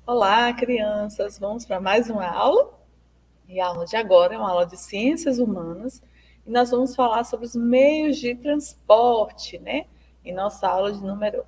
Olá, crianças! Vamos para mais uma aula? E a aula de agora é uma aula de Ciências Humanas e nós vamos falar sobre os meios de transporte, né? Em nossa aula de número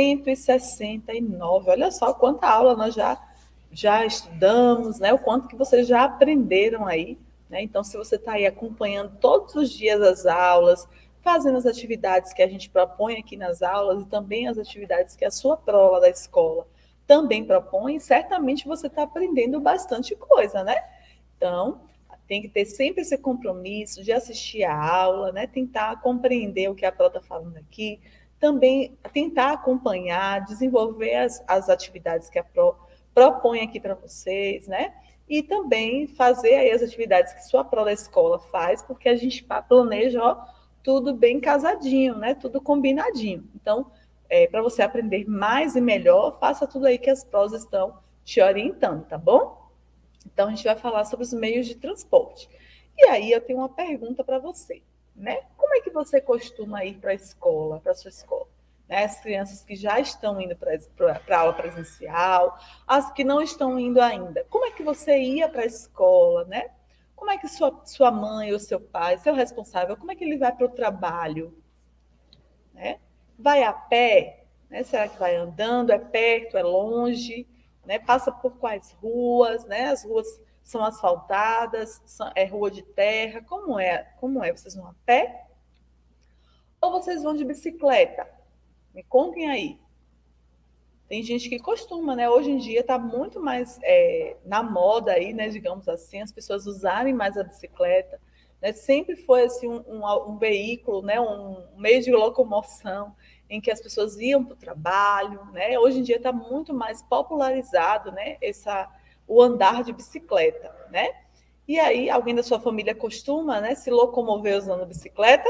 169. Olha só quanta aula nós já estudamos, né? O quanto que vocês já aprenderam aí, né? Então, se você está aí acompanhando todos os dias as aulas, fazendo as atividades que a gente propõe aqui nas aulas e também as atividades que a sua prova da escola também propõe, certamente você está aprendendo bastante coisa, né? Então, tem que ter sempre esse compromisso de assistir a aula, né? Tentar compreender o que a Pro está falando aqui, também tentar acompanhar, desenvolver as atividades que a Pro propõe aqui para vocês, né? E também fazer aí as atividades que sua Pro da escola faz, porque a gente planeja, ó, tudo bem casadinho, né? Tudo combinadinho. Então, para você aprender mais e melhor, faça tudo aí que as Pros estão te orientando, tá bom? Então, a gente vai falar sobre os meios de transporte. E aí, eu tenho uma pergunta para você, né? Como é que você costuma ir para a escola, para a sua escola? Né? As crianças que já estão indo para a aula presencial, as que não estão indo ainda. Como é que você ia para a escola, né? Como é que sua mãe ou seu pai, seu responsável, como é que ele vai para o trabalho, né? Vai a pé, né? Será que vai andando? É perto? É longe? Né? Passa por quais ruas? Né? As ruas são asfaltadas? É rua de terra? Como é? Como é? Vocês vão a pé? Ou vocês vão de bicicleta? Me contem aí. Tem gente que costuma, né? Hoje em dia está muito mais na moda aí, né? Digamos assim, as pessoas usarem mais a bicicleta. Né? Sempre foi assim um veículo, né? Um meio de locomoção em que as pessoas iam para o trabalho, né? Hoje em dia está muito mais popularizado, né? O andar de bicicleta, né? E aí, alguém da sua família costuma, né, se locomover usando bicicleta?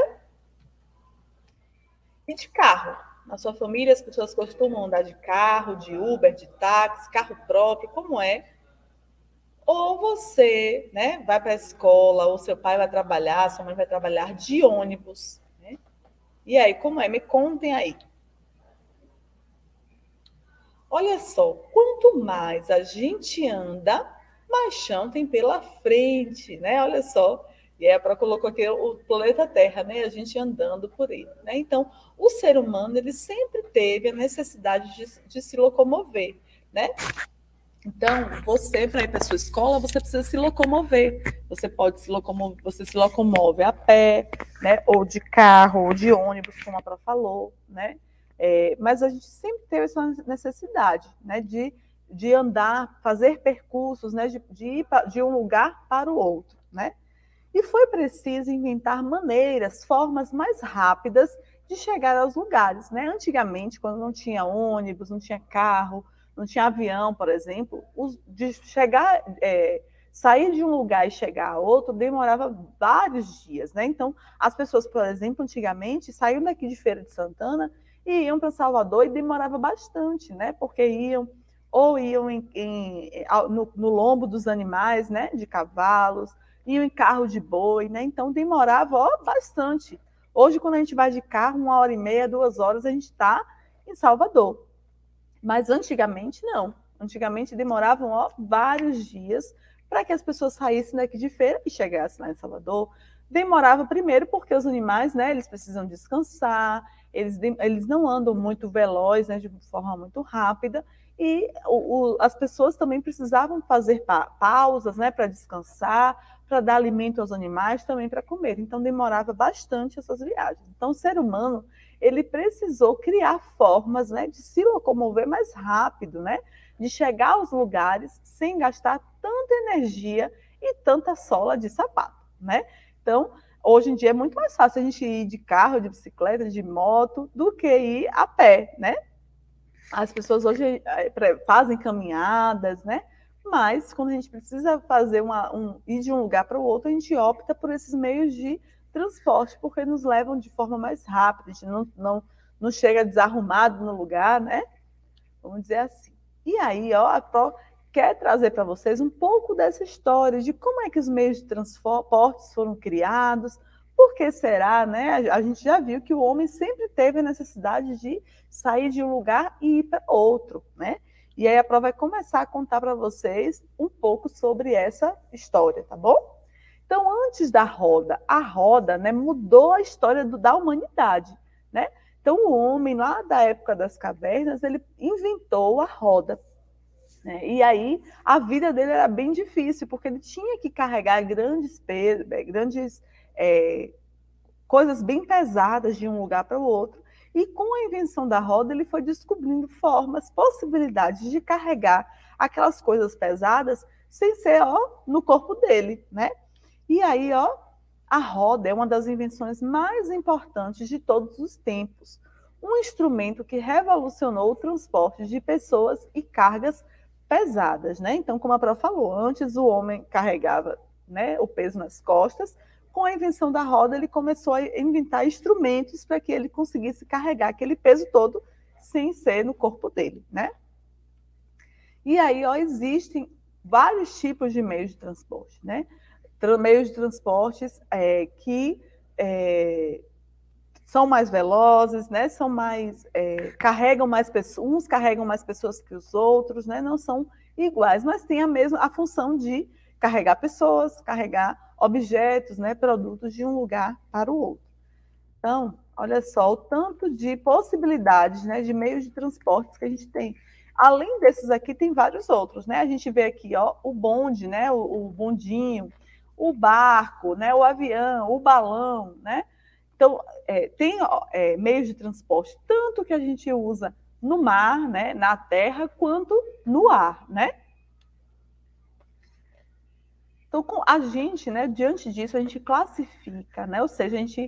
E de carro? Na sua família, as pessoas costumam andar de carro, de Uber, de táxi, carro próprio, como é? Ou você, né, vai para a escola, ou seu pai vai trabalhar, sua mãe vai trabalhar de ônibus, né? E aí, como é? Me contem aí. Olha só, quanto mais a gente anda, mais chão tem pela frente, né? Olha só. E aí, para colocou aqui o planeta Terra, né? A gente andando por ele, né? Então, o ser humano, ele sempre teve a necessidade de se locomover, né? Então, você, para ir para a sua escola, você precisa se locomover. Você pode se locomover, você se locomove a pé, né? Ou de carro, ou de ônibus, como a Pró falou, né? Mas a gente sempre teve essa necessidade, né? De andar, fazer percursos, né? De ir de um lugar para o outro, né? E foi preciso inventar maneiras, formas mais rápidas de chegar aos lugares, né? Antigamente, quando não tinha ônibus, não tinha carro, não tinha avião, por exemplo, de chegar, sair de um lugar e chegar a outro demorava vários dias, né? Então, as pessoas, por exemplo, antigamente saíam daqui de Feira de Santana e iam para Salvador e demorava bastante, né? Porque iam no lombo dos animais, né? De cavalos, iam em carro de boi, né? Então demorava bastante. Hoje, quando a gente vai de carro, 1h30, 2 horas, a gente está em Salvador. Mas antigamente não. Antigamente demoravam vários dias para que as pessoas saíssem daqui de Feira e chegassem lá em Salvador. Demorava primeiro porque os animais, né, eles precisam descansar, eles não andam muito velozes, né, de forma muito rápida, e as pessoas também precisavam fazer pausas, né, para descansar, para dar alimento aos animais, também para comer. Então demorava bastante essas viagens. Então o ser humano, ele precisou criar formas, né, de se locomover mais rápido, né, de chegar aos lugares sem gastar tanta energia e tanta sola de sapato, né? Então, hoje em dia é muito mais fácil a gente ir de carro, de bicicleta, de moto, do que ir a pé, né? As pessoas hoje fazem caminhadas, né? Mas quando a gente precisa fazer ir de um lugar para o outro, a gente opta por esses meios de transporte, porque nos levam de forma mais rápida, a gente não chega desarrumado no lugar, né? Vamos dizer assim. E aí, a Pro quer trazer para vocês um pouco dessa história de como é que os meios de transportes foram criados, por que será, né? A gente já viu que o homem sempre teve a necessidade de sair de um lugar e ir para outro, né? E aí a prova vai começar a contar para vocês um pouco sobre essa história, tá bom? Então, antes da roda, a roda, né, mudou a história da humanidade, né? Então, o homem, lá da época das cavernas, ele inventou a roda, né? E aí, a vida dele era bem difícil, porque ele tinha que carregar grandes coisas bem pesadas de um lugar para o outro. E com a invenção da roda, ele foi descobrindo formas, possibilidades de carregar aquelas coisas pesadas sem ser no corpo dele, né? E aí, a roda é uma das invenções mais importantes de todos os tempos. Um instrumento que revolucionou o transporte de pessoas e cargas pesadas, né? Então, como a Pró falou, antes o homem carregava, né, o peso nas costas. Com a invenção da roda, ele começou a inventar instrumentos para que ele conseguisse carregar aquele peso todo sem ser no corpo dele, né? E aí, existem vários tipos de meios de transporte, né? Meios de transportes que são mais velozes, né? São mais carregam mais pessoas, uns carregam mais pessoas que os outros, né? Não são iguais, mas tem a função de carregar pessoas, carregar objetos, né? Produtos de um lugar para o outro. Então, olha só o tanto de possibilidades, né? De meios de transporte que a gente tem. Além desses aqui, tem vários outros, né? A gente vê aqui, o bonde, né? O bondinho, o barco, né? O avião, o balão, né? Então, tem meios de transporte, tanto que a gente usa no mar, né, na terra, quanto no ar, né? Então, a gente, né, diante disso, a gente classifica, né? Ou seja, a gente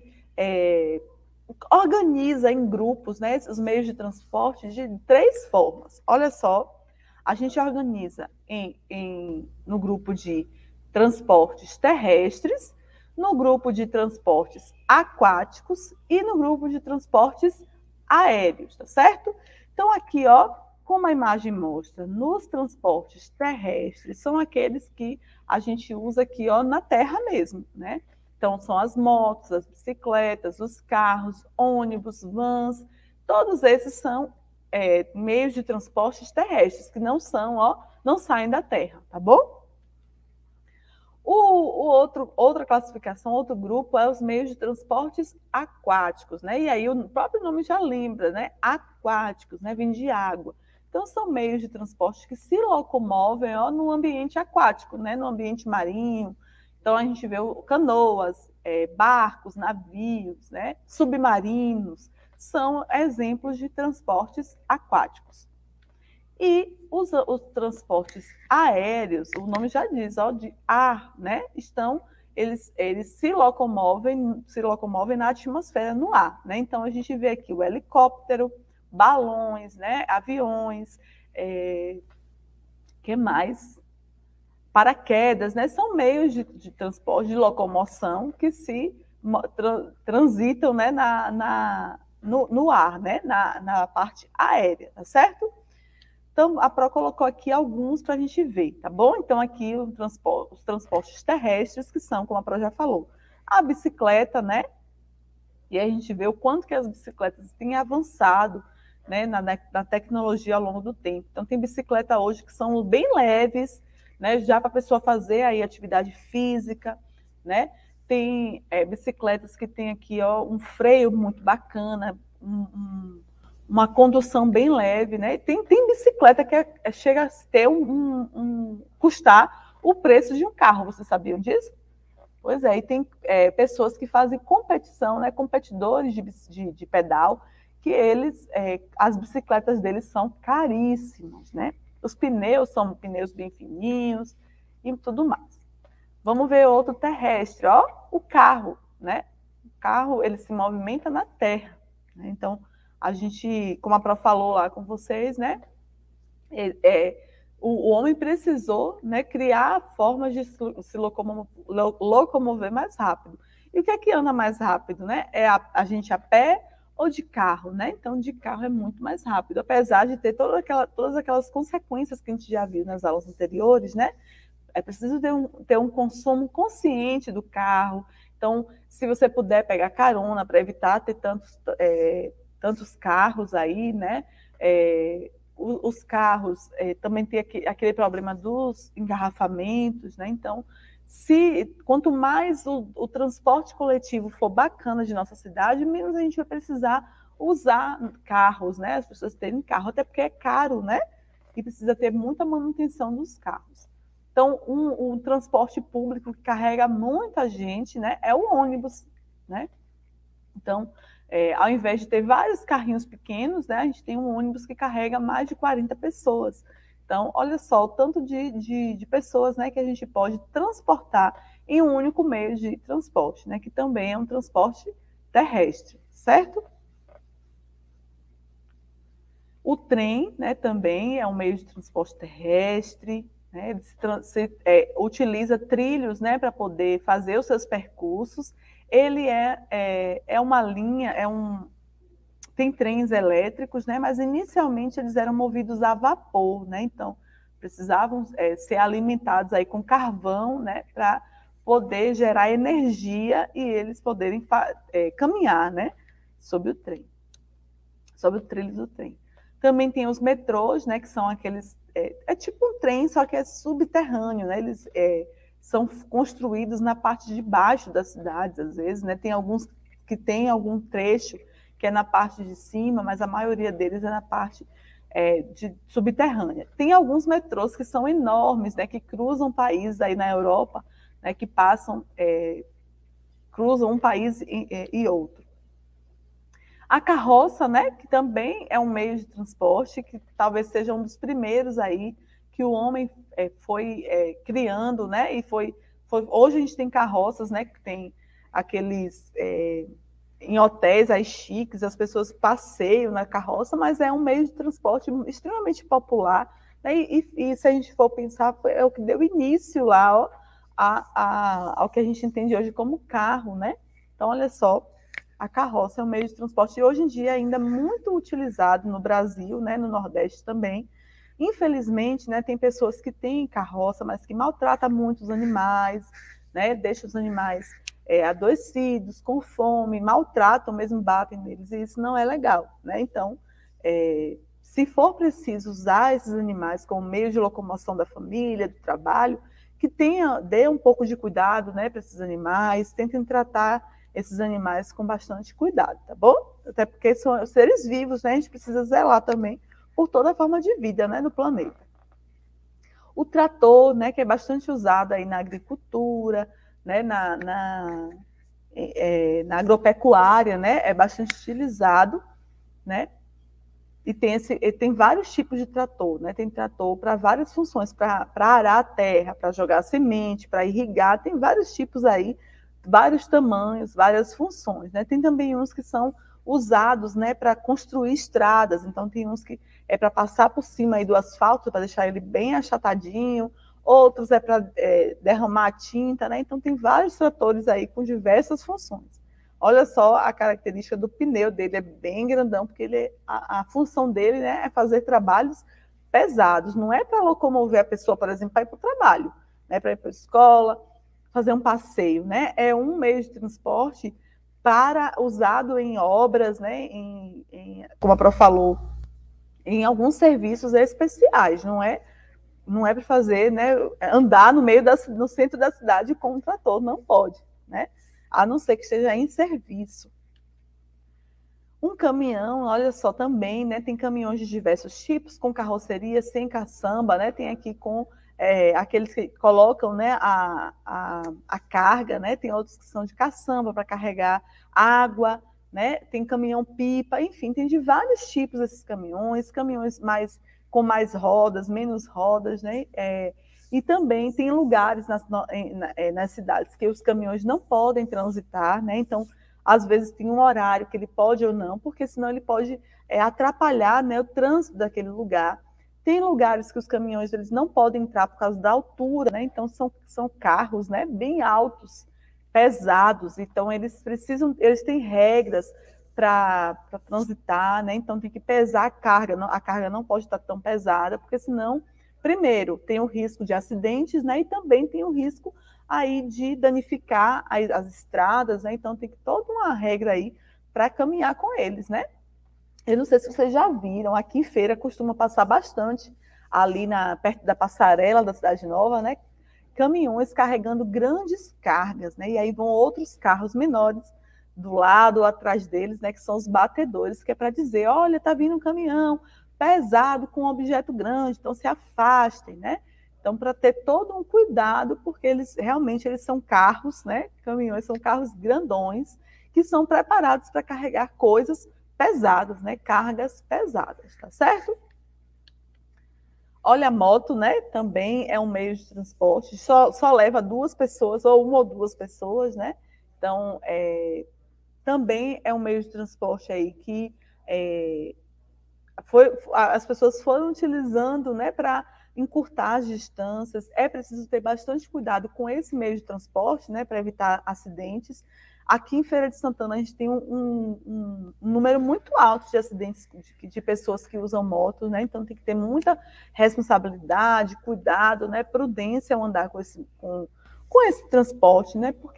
organiza em grupos, né, os meios de transporte de 3 formas. Olha só, a gente organiza no grupo de transportes terrestres, no grupo de transportes aquáticos e no grupo de transportes aéreos, tá certo? Então, aqui, como a imagem mostra, nos transportes terrestres, são aqueles que a gente usa aqui, na terra mesmo, né? Então, são as motos, as bicicletas, os carros, ônibus, vans, todos esses são meios de transportes terrestres, que não saem da terra, tá bom? Outra classificação, outro grupo é os meios de transportes aquáticos, né? E aí o próprio nome já lembra, né? Aquáticos, né? Vem de água. Então, são meios de transporte que se locomovem no ambiente aquático, né? No ambiente marinho. Então, a gente vê canoas, barcos, navios, né? Submarinos, são exemplos de transportes aquáticos. E os transportes aéreos, o nome já diz, de ar, né? Eles se locomovem na atmosfera, no ar, né? Então, a gente vê aqui o helicóptero, balões, né? Aviões, que mais? Paraquedas, né? São meios de transporte, de locomoção que se transitam, né? No ar, né? Na parte aérea, tá certo? Então, a Pro colocou aqui alguns para a gente ver, tá bom? Então, aqui os transportes terrestres, que são, como a Pro já falou, a bicicleta, né? E aí a gente vê o quanto que as bicicletas têm avançado, né, na tecnologia ao longo do tempo. Então, tem bicicleta hoje que são bem leves, né? Já para a pessoa fazer aí atividade física, né? Tem bicicletas que tem aqui, um freio muito bacana, uma condução bem leve, né? Tem bicicleta que chega a ter custar o preço de um carro, vocês sabiam disso? Pois é, e tem pessoas que fazem competição, né? Competidores de pedal, que as bicicletas deles são caríssimas, né? Os pneus são pneus bem fininhos e tudo mais. Vamos ver outro terrestre, o carro, né? O carro, ele se movimenta na terra, né? Então, a gente, como a Pro falou lá com vocês, né? O homem precisou, né, criar formas de se locomover mais rápido. E o que é que anda mais rápido, né? É a gente a pé ou de carro, né? Então, de carro é muito mais rápido, apesar de ter todas aquelas consequências que a gente já viu nas aulas anteriores, né? É preciso ter um consumo consciente do carro. Então, se você puder pegar carona para evitar ter tantos carros aí, né? os carros também tem aquele problema dos engarrafamentos, né? Então, quanto mais o transporte coletivo for bacana de nossa cidade, menos a gente vai precisar usar carros, né? As pessoas terem carro, até porque é caro, né? E precisa ter muita manutenção dos carros. Então, um transporte público que carrega muita gente, né? É o ônibus, né? Então, ao invés de ter vários carrinhos pequenos, né? A gente tem um ônibus que carrega mais de 40 pessoas. Então, olha só o tanto de pessoas, né, que a gente pode transportar em um único meio de transporte, né, que também é um transporte terrestre, certo? O trem, né, também é um meio de transporte terrestre, né, ele utiliza trilhos, né, para poder fazer os seus percursos. Ele é uma linha, tem trens elétricos, né, mas inicialmente eles eram movidos a vapor, né, então precisavam ser alimentados aí com carvão, né, para poder gerar energia e eles poderem caminhar, né, sobre o trem, sobre o trilho do trem. Também tem os metrôs, né, que são aqueles, tipo um trem, só que é subterrâneo, né, eles são construídos na parte de baixo das cidades, às vezes, né, tem alguns que tem algum trecho que é na parte de cima, mas a maioria deles é na parte subterrânea. Tem alguns metrôs que são enormes, né, que cruzam países aí na Europa, né, que cruzam um país e outro. A carroça, né, que também é um meio de transporte, que talvez seja um dos primeiros aí que o homem foi criando, né, e hoje a gente tem carroças, né, que tem aqueles em hotéis aí chiques, as pessoas passeiam na carroça, mas é um meio de transporte extremamente popular, né? E se a gente for pensar, é o que deu início lá, ó, ao que a gente entende hoje como carro, né? Então, olha só, a carroça é um meio de transporte, e hoje em dia ainda muito utilizado no Brasil, né, no Nordeste também. Infelizmente, né, tem pessoas que têm carroça, mas que maltratam muito os animais, né, deixam os animais adoecidos, com fome, maltratam, mesmo batem neles, e isso não é legal, né? Então, se for preciso usar esses animais como meio de locomoção da família, do trabalho, que dê um pouco de cuidado, né, para esses animais, tentem tratar esses animais com bastante cuidado, tá bom? Até porque são seres vivos, né? A gente precisa zelar também por toda a forma de vida, né, no planeta. O trator, né, que é bastante usado aí na agricultura, né, na agropecuária, né, é bastante utilizado, né, e tem vários tipos de trator, né, tem trator para várias funções, para arar a terra, para jogar semente, para irrigar, tem vários tipos aí, vários tamanhos, várias funções, né, tem também uns que são usados, né, para construir estradas, então tem uns que é para passar por cima aí do asfalto, para deixar ele bem achatadinho, outros é para derramar tinta, né? Então tem vários tratores aí com diversas funções. Olha só a característica do pneu dele, é bem grandão, porque a função dele, né, é fazer trabalhos pesados, não é para locomover a pessoa, por exemplo, para ir para o trabalho, né, para ir para a escola, fazer um passeio, né? É um meio de transporte usado em obras, né, como a Pro falou, em alguns serviços especiais, não é para fazer, né, andar no centro da cidade com um trator, não pode, né? A não ser que esteja em serviço. Um caminhão, olha só, também, né, tem caminhões de diversos tipos, com carroceria, sem caçamba, né, tem aqui com aqueles que colocam, né, a carga, né, tem outros que são de caçamba para carregar água, né, tem caminhão-pipa, enfim, tem de vários tipos esses caminhões com mais rodas, menos rodas, né, e também tem lugares nas cidades que os caminhões não podem transitar, né, então, às vezes tem um horário que ele pode ou não, porque senão ele pode atrapalhar, né, o trânsito daquele lugar. Tem lugares que os caminhões eles não podem entrar por causa da altura, né, então são carros, né, bem altos, pesados, então eles têm regras para transitar, né? Então tem que pesar a carga não pode estar tão pesada, porque senão, primeiro, tem o risco de acidentes, né? E também tem o risco aí de danificar as estradas, né? Então tem toda uma regra aí para caminhar com eles, né? Eu não sei se vocês já viram, aqui em Feira costuma passar bastante, ali perto da passarela da Cidade Nova, né? Caminhões carregando grandes cargas, né? E aí vão outros carros menores do lado ou atrás deles, né? Que são os batedores, que é para dizer, olha, tá vindo um caminhão pesado com um objeto grande, então se afastem, né? Então, para ter todo um cuidado, porque eles realmente eles são carros, né? Caminhões são carros grandões que são preparados para carregar coisas pesadas, né? Cargas pesadas, tá certo? Olha, a moto, né? Também é um meio de transporte, só leva duas pessoas, ou uma ou duas pessoas, né? Então, também é um meio de transporte aí que as pessoas foram utilizando, né, para encurtar as distâncias. É preciso ter bastante cuidado com esse meio de transporte, né, para evitar acidentes. Aqui em Feira de Santana, a gente tem um número muito alto de acidentes de pessoas que usam motos, né? Então tem que ter muita responsabilidade, cuidado, né? Prudência ao andar com esse transporte, né? Porque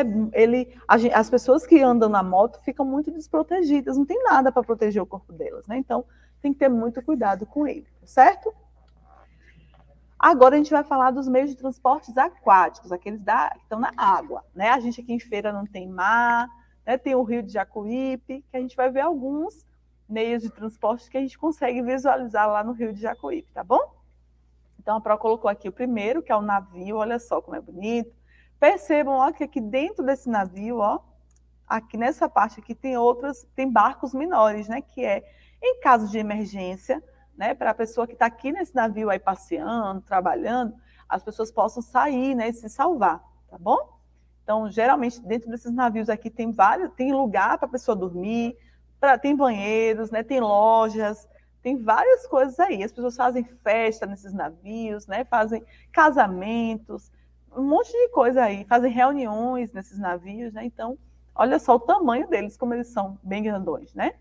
as pessoas que andam na moto ficam muito desprotegidas, não tem nada para proteger o corpo delas, né? Então tem que ter muito cuidado com ele, certo? Agora a gente vai falar dos meios de transportes aquáticos, aqueles que estão na água, né? A gente aqui em Feira não tem mar, né? Tem o Rio de Jacuípe, que a gente vai ver alguns meios de transporte que a gente consegue visualizar lá no Rio de Jacuípe, tá bom? Então a Pro colocou aqui o primeiro, que é o navio, olha só como é bonito. Percebam, ó, que aqui dentro desse navio, ó, aqui nessa parte aqui tem barcos menores, né? Que é em caso de emergência, né, para a pessoa que está aqui nesse navio aí passeando, trabalhando, as pessoas possam sair, né, e se salvar, tá bom? Então, geralmente, dentro desses navios aqui tem lugar para a pessoa dormir, tem banheiros, né, tem lojas, tem várias coisas aí. As pessoas fazem festa nesses navios, né, fazem casamentos, um monte de coisa aí, fazem reuniões nesses navios, né? Então, olha só o tamanho deles, como eles são bem grandões, né?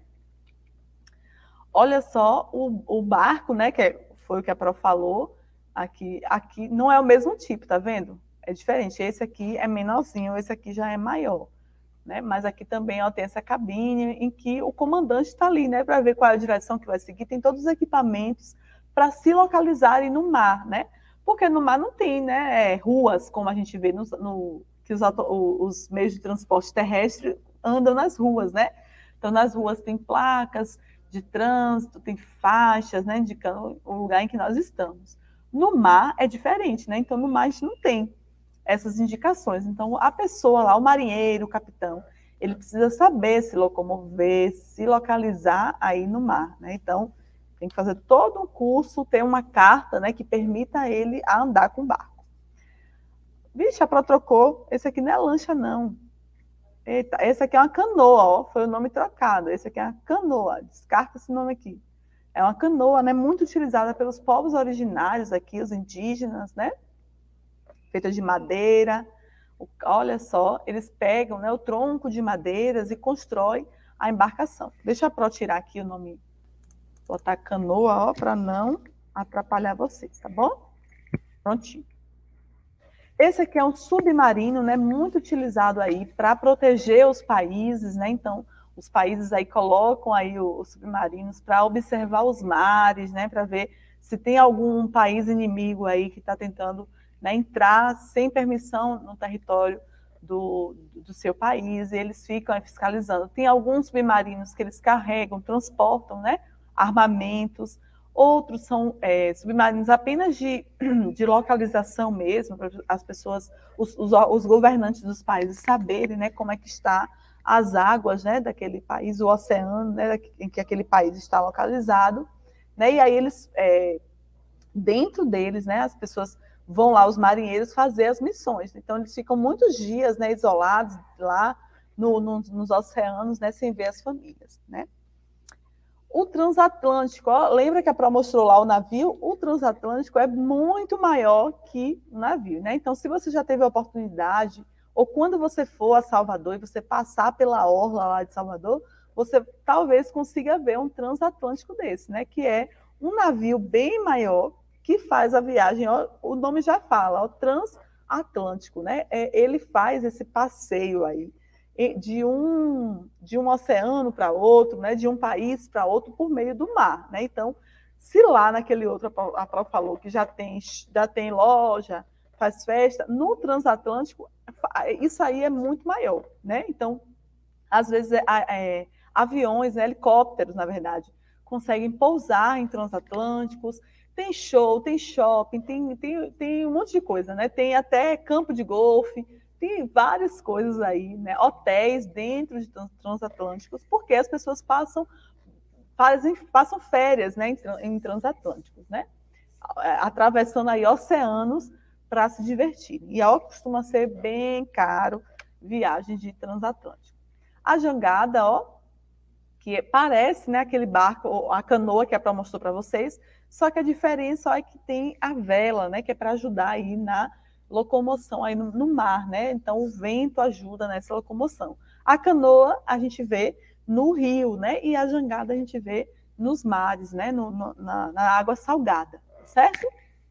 Olha só o barco, né? Foi o que a Pro falou. Aqui não é o mesmo tipo, tá vendo? É diferente. Esse aqui é menorzinho, esse aqui já é maior, né? Mas aqui também ó, tem essa cabine em que o comandante está ali, né? Para ver qual é a direção que vai seguir. Tem todos os equipamentos para se localizarem no mar, né? Porque no mar não tem, né? Ruas como a gente vê que os meios de transporte terrestre andam nas ruas, né? Então nas ruas tem placas de trânsito, tem faixas, né, indicando o lugar em que nós estamos. No mar é diferente, né? Então no mar a gente não tem essas indicações. Então a pessoa lá, o marinheiro, o capitão, ele precisa saber se locomover, se localizar aí no mar, né? Então tem que fazer todo um curso, ter uma carta, né, que permita ele a andar com o barco. Vixe, a Pro trocou, esse aqui não é lancha não. Eita, esse aqui é uma canoa, ó, foi o nome trocado. Esse aqui é uma canoa, descarta esse nome aqui. É uma canoa, né, muito utilizada pelos povos originários aqui, os indígenas, né, feita de madeira. Olha só, eles pegam, né, o tronco de madeiras e constroem a embarcação. Deixa a Pro tirar aqui o nome, botar canoa, ó, para não atrapalhar vocês, tá bom? Prontinho. Esse aqui é um submarino, né, muito utilizado aí para proteger os países, né? Então, os países aí colocam aí os submarinos para observar os mares, né, para ver se tem algum país inimigo aí que está tentando, né, entrar sem permissão no território do seu país, e eles ficam fiscalizando. Tem alguns submarinos que eles carregam, transportam, né, armamentos. Outros são submarinos apenas de localização mesmo, para as pessoas, os governantes dos países saberem, né, como é que está as águas, né, daquele país, o oceano, né, em que aquele país está localizado, né, e aí eles, dentro deles, né, as pessoas vão lá, os marinheiros, fazer as missões. Então eles ficam muitos dias, né, isolados lá nos oceanos, né, sem ver as famílias, né. O transatlântico, ó, lembra que a Pro mostrou lá o navio? O transatlântico é muito maior que o navio, né? Então, se você já teve a oportunidade, ou quando você for a Salvador e você passar pela orla lá de Salvador, você talvez consiga ver um transatlântico desse, né? Que é um navio bem maior que faz a viagem, ó, o nome já fala, o transatlântico, né? Ele faz esse passeio aí. de um oceano para outro, né, de um país para outro por meio do mar, né? Então, se lá naquele outro, a Pró falou que já tem loja, faz festa, no transatlântico, isso aí é muito maior, né? Então, às vezes, aviões, né, helicópteros, na verdade, conseguem pousar em transatlânticos, tem show, tem shopping, tem um monte de coisa, né? Tem até campo de golfe, tem várias coisas aí, né? Hotéis dentro de transatlânticos, porque as pessoas passam férias, né, em transatlânticos, né? Atravessando aí oceanos para se divertir. E ó, costuma ser bem caro viagem de transatlântico. A jangada, ó, que parece, né, aquele barco, a canoa que a Pró mostrou para vocês, só que a diferença ó, é que tem a vela, né, que é para ajudar aí na locomoção aí no mar, né? Então o vento ajuda nessa locomoção. A canoa a gente vê no rio, né? E a jangada a gente vê nos mares, né? Na água salgada, certo?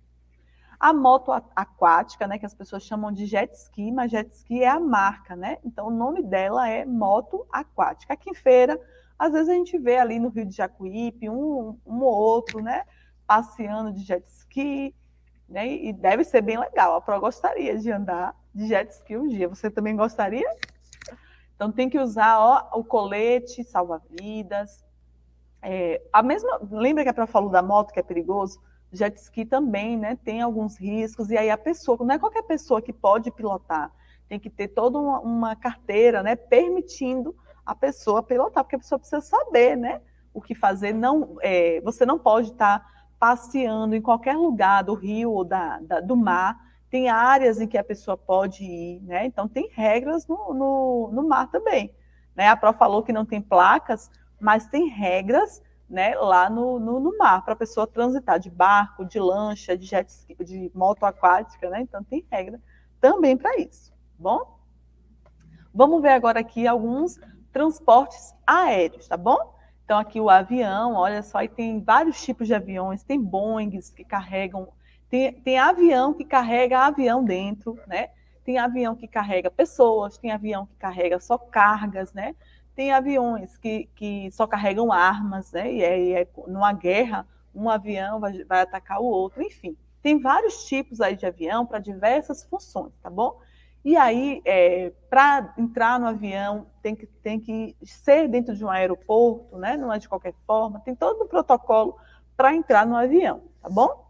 A moto aquática, né, que as pessoas chamam de jet ski, mas jet ski é a marca, né? Então o nome dela é moto aquática. Aqui em Feira, às vezes a gente vê ali no Rio de Jacuípe um ou outro, né, passeando de jet ski, né? E deve ser bem legal. A Pró gostaria de andar de jet ski um dia. Você também gostaria? Então tem que usar ó, o colete salva-vidas. Lembra que a Pró falou da moto que é perigoso? Jet ski também, né? Tem alguns riscos, e aí a pessoa, não é qualquer pessoa que pode pilotar, tem que ter toda uma carteira, né? Permitindo a pessoa pilotar, porque a pessoa precisa saber, né? O que fazer. Você não pode estar passeando em qualquer lugar do rio ou do mar. Tem áreas em que a pessoa pode ir, né? Então tem regras no mar também, né? A Pró falou que não tem placas, mas tem regras, né, lá no mar, para a pessoa transitar de barco, de lancha, de jet ski, de moto aquática, né? Então tem regra também para isso, bom? Vamos ver agora aqui alguns transportes aéreos, tá bom? Então aqui o avião, olha só, e tem vários tipos de aviões, tem Boeings que carregam, tem avião que carrega avião dentro, né? Tem avião que carrega pessoas, tem avião que carrega só cargas, né? Tem aviões que só carregam armas, né? E aí, numa guerra, um avião vai atacar o outro, enfim. Tem vários tipos aí de avião para diversas funções, tá bom? E aí, para entrar no avião, tem que ser dentro de um aeroporto, né? Não é de qualquer forma, tem todo um protocolo para entrar no avião, tá bom?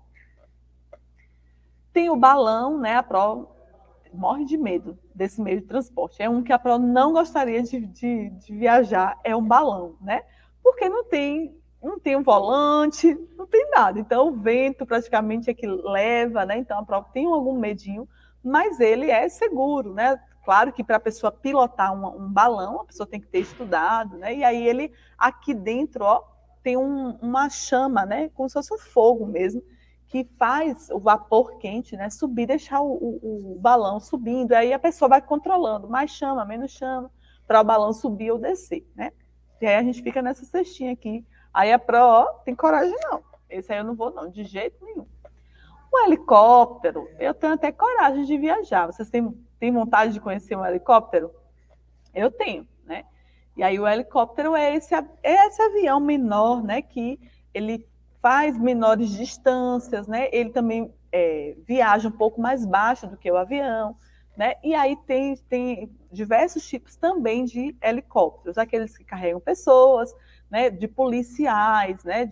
Tem o balão, né? A Pró morre de medo desse meio de transporte. É um que a Pró não gostaria de viajar, é um balão, né? Porque não tem um volante, não tem nada. Então, o vento praticamente é que leva, né? Então, a Pró tem algum medinho, mas ele é seguro, né? Claro que para a pessoa pilotar um balão, a pessoa tem que ter estudado, né? E aí ele, aqui dentro, ó, tem uma chama, né? Como se fosse um fogo mesmo, que faz o vapor quente, né, subir, deixar o balão subindo, aí a pessoa vai controlando, mais chama, menos chama, para o balão subir ou descer, né? E aí a gente fica nessa cestinha aqui. Aí a Pró, tem coragem não, esse aí eu não vou não, de jeito nenhum. O helicóptero, eu tenho até coragem de viajar. Vocês têm vontade de conhecer um helicóptero? Eu tenho, né? E aí o helicóptero é esse avião menor, né, que ele faz menores distâncias, né? Ele também viaja um pouco mais baixo do que o avião, né? E aí tem diversos tipos também de helicópteros, aqueles que carregam pessoas, né? De policiais, né?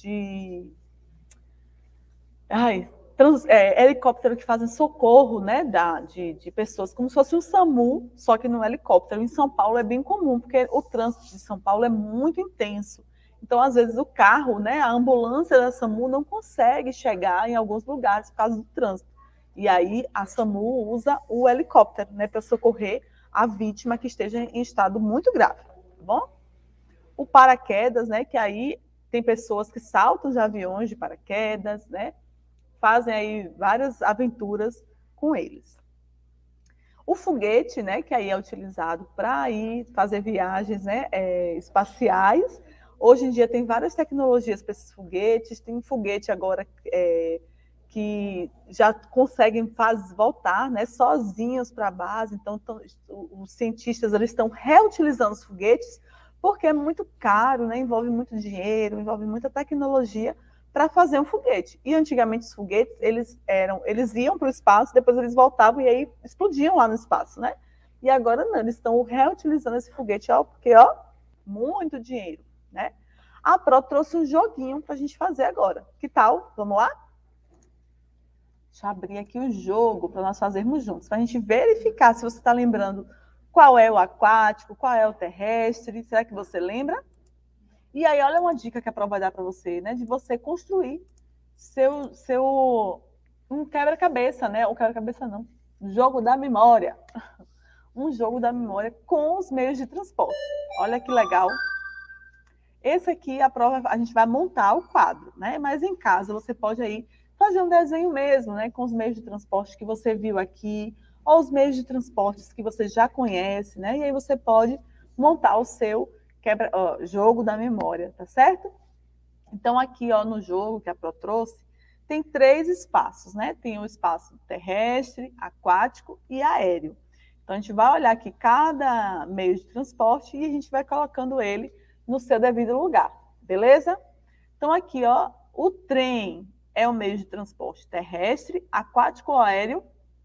Helicóptero que fazem socorro, né, de pessoas, como se fosse um SAMU, só que no helicóptero. Em São Paulo é bem comum, porque o trânsito de São Paulo é muito intenso. Então, às vezes, o carro, né, a ambulância da SAMU não consegue chegar em alguns lugares por causa do trânsito. E aí a SAMU usa o helicóptero, né, para socorrer a vítima que esteja em estado muito grave, tá bom? O paraquedas, né, que aí tem pessoas que saltam de aviões de paraquedas, né, fazem aí várias aventuras com eles. O foguete, né, que aí é utilizado para ir fazer viagens, né, espaciais. Hoje em dia tem várias tecnologias para esses foguetes. Tem um foguete agora que já conseguem voltar, né, sozinhos para a base. Então, os cientistas eles estão reutilizando os foguetes, porque é muito caro, né, envolve muito dinheiro, envolve muita tecnologia para fazer um foguete. E antigamente os foguetes, eles iam para o espaço, depois eles voltavam e aí explodiam lá no espaço, né? E agora não, eles estão reutilizando esse foguete, ó, porque, ó, muito dinheiro, né? A Pro trouxe um joguinho para a gente fazer agora. Que tal? Vamos lá? Deixa eu abrir aqui o jogo para nós fazermos juntos, para a gente verificar se você está lembrando qual é o aquático, qual é o terrestre. Será que você lembra? E aí, olha uma dica que a Pro vai dar para você, né? De você construir um quebra-cabeça, né? Ou quebra-cabeça não, jogo da memória. Um jogo da memória com os meios de transporte. Olha que legal. Esse aqui, a gente vai montar o quadro, né? Mas em casa você pode aí fazer um desenho mesmo, né? Com os meios de transporte que você viu aqui, ou os meios de transportes que você já conhece, né? E aí você pode montar o seu jogo da memória, tá certo? Então, aqui, ó, no jogo que a Pro trouxe, tem 3 espaços, né? Tem o espaço terrestre, aquático e aéreo. Então, a gente vai olhar aqui cada meio de transporte e a gente vai colocando ele no seu devido lugar, beleza? Então, aqui, ó, o trem é o meio de transporte terrestre, aquático ou aéreo?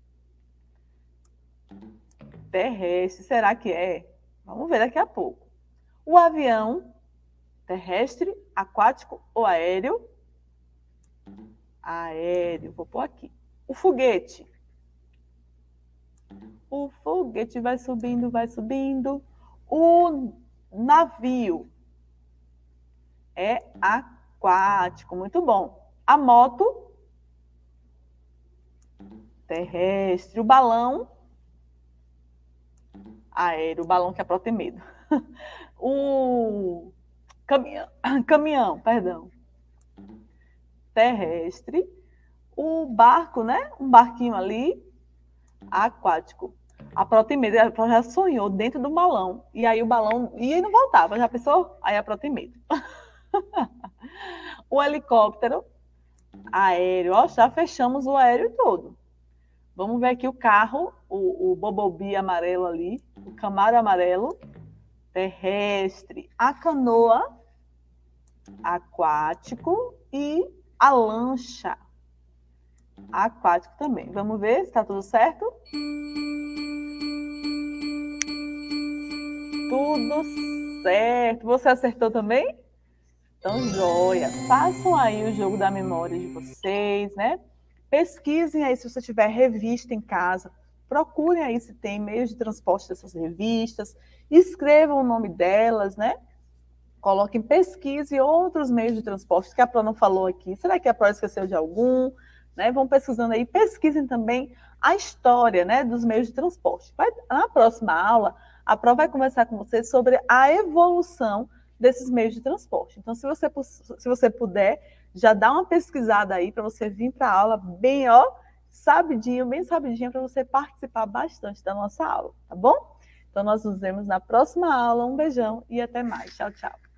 Terrestre, será que é? Vamos ver daqui a pouco. O avião, terrestre, aquático ou aéreo? Aéreo, vou pôr aqui. O foguete. O foguete vai subindo, vai subindo. O navio é aquático, muito bom. A moto, terrestre. O balão, aéreo. O balão que é para ter medo. O caminhão, perdão, terrestre. O barco, né? Um barquinho ali, aquático. A Pro tem medo, a Pro já sonhou dentro do balão. E aí o balão ia e não voltava. Já pensou? Aí a Pro tem medo. O helicóptero, aéreo. Ó, já fechamos o aéreo todo. Vamos ver aqui o carro, o Bobobi amarelo ali, o Camaro amarelo, terrestre. A canoa, aquático. E a lancha, aquático também. Vamos ver se está tudo certo? Tudo certo. Você acertou também? Então, joia. Façam aí o jogo da memória de vocês, né? Pesquisem aí se você tiver revista em casa. Procurem aí se tem meios de transporte dessas revistas. Escrevam o nome delas, né? Coloquem pesquisa e outros meios de transporte que a Pro não falou aqui. Será que a Pro esqueceu de algum? Né? Vão pesquisando aí. Pesquisem também a história, né, dos meios de transporte. Na próxima aula, a Pro vai conversar com vocês sobre a evolução desses meios de transporte. Então, se você puder, já dá uma pesquisada aí para você vir para a aula bem, ó, sabidinho, bem sabidinho, para você participar bastante da nossa aula, tá bom? Então, nós nos vemos na próxima aula. Um beijão e até mais. Tchau, tchau.